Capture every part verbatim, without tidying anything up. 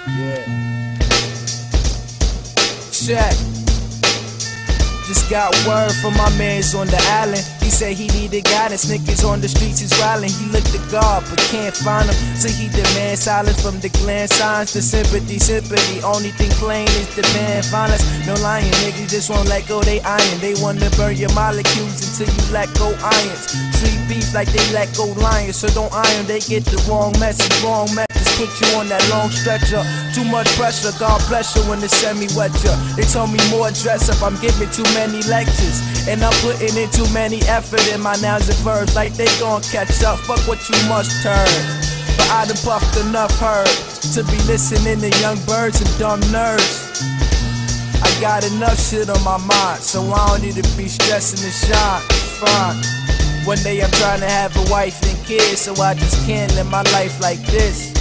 Yeah. Check. Just got word from my mans on the island. He said he needed guidance. Niggas on the streets is wildin'. He looked to God but can't find him, so he demand silence from the gland signs. The sympathy, sympathy. Only thing plain is demand violence. No lying, niggas just won't let go they iron. They wanna burn your molecules until you let go irons. Treat beef like they let go lions, so don't iron. They get the wrong message, wrong message. Put you on that long stretcher. Too much pressure, God bless you when the semi wet ya. They told me more dress up, I'm giving too many lectures, and I'm putting in too many effort in my nouns and verbs. Like they gon' catch up, fuck what you must turn. But I done puffed enough herb to be listening to young birds and dumb nerds. I got enough shit on my mind, so I don't need to be stressing and shine. Fine. One day I'm trying to have a wife and kids, so I just can't live my life like this.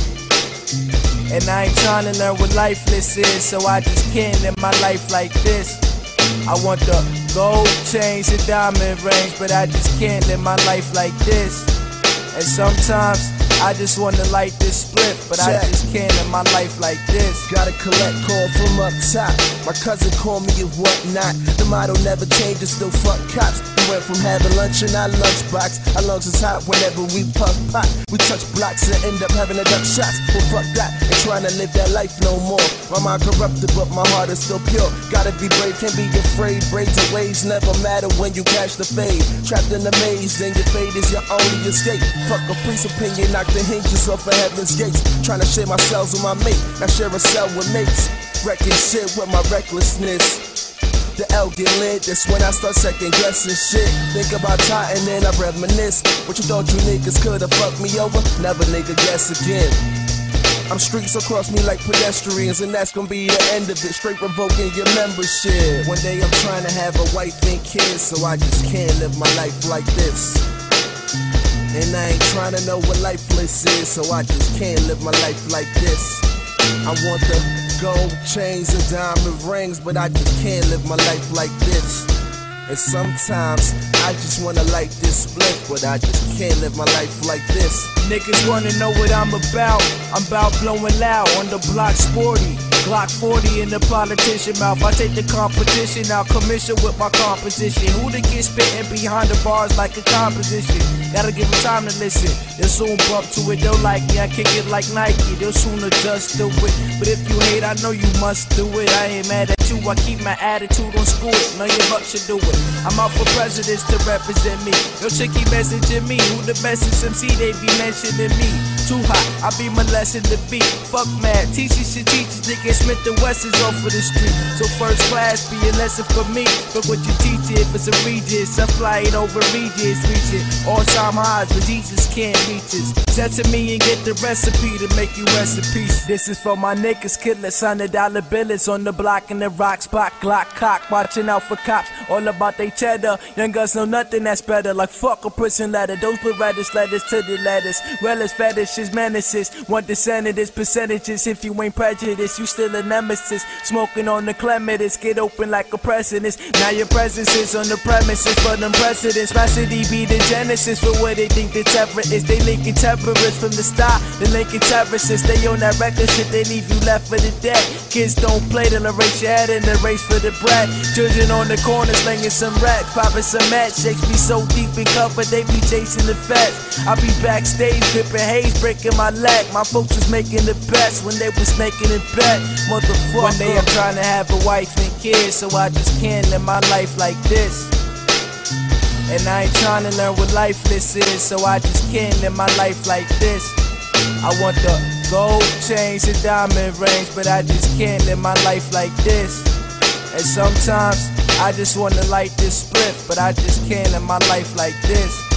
And I ain't trying to learn what lifeless is, so I just can't live my life like this. I want the gold chains and diamond rings, but I just can't live my life like this. And sometimes I just wanna light this split, but I just can't live my life like this. Gotta collect call from up top. My cousin called me and whatnot. The motto never changes, still fuck cops. We went from having lunch in our lunchbox. Our lungs is hot whenever we puff pot. We touch blocks and end up having a duck shots. Well fuck that, ain't trying to live that life no more. My mind corrupted but my heart is still pure. Gotta be brave, can't be afraid. Braids and waves never matter when you catch the fade. Trapped in the maze, then your fate is your only escape. Fuck a priest's opinion, knock the hinges off of heaven's gates. Trying to share my cells with my mate, not share a cell with mates. Wrecking shit with my recklessness. The L get lit, that's when I start second guessing shit. Think about Titan and I reminisce. What you thought you niggas could've fucked me over? Never nigga guess again. I'm streets across me like pedestrians, and that's gonna be the end of it. Straight revoking your membership. One day I'm trying to have a wife and kids, so I just can't live my life like this. And I ain't trying to know what lifeless is, so I just can't live my life like this. I want the gold chains and diamond rings, but I just can't live my life like this. And sometimes I just wanna light this split, but I just can't live my life like this. Niggas wanna know what I'm about. I'm about blowing loud on the block sporty. Glock forty in the politician mouth. I take the competition out, commission with my composition. Who to get spitting behind the bars like a composition? Gotta give them time to listen. They'll soon bump to it, they'll like me. I kick it like Nike, they'll soon adjust to it. But if you hate, I know you must do it. I ain't mad at you, I keep my attitude on school. None of your buck should do it. I'm out for presidents to represent me. Yo chicky messaging me, who the bestest M C, they be mentioning me. Too hot, I be molesting the beat. Fuck mad, teachers should teach us. Niggas Smith and West is off of the street. So first class be a lesson for me. But what you teach it, if it's a regis, I fly it over regis, reach it. All time highs, but Jesus can't reach us. Send to me and get the recipe to make you rest in peace. This is for my niggas, killers, hundred dollar billets on the block in the rock spot, Glock cock, watching out for cops. All about they cheddar. Young guns know nothing that's better. Like fuck a prison letter. Those Berettas letters to the letters. Relish fetishes, menaces. Want the senators, percentages. If you ain't prejudiced, you still a nemesis. Smoking on the clematis, get open like a precedence. Now your presence is on the premises for them precedents. My city be the genesis for what they think the terror is. They linking terrorists from the start. The linking terrorists, they on that record shit, they leave you left for the dead. Kids don't play, they'll erase your head in the race for the bread. Children on the corner slinging some racks, popping some match. Shakes be so deep in cover, they be chasing the feds. I be backstage, dripping haze, breaking my leg. My folks was making the best when they was making it back. Motherfucker. One day I'm trying to have a wife and kids, so I just can't live my life like this. And I ain't trying to learn what lifeless is, so I just can't live my life like this. I want the gold chains and diamond rings, but I just can't live my life like this. And sometimes I just wanna light this split, but I just can't live my life like this.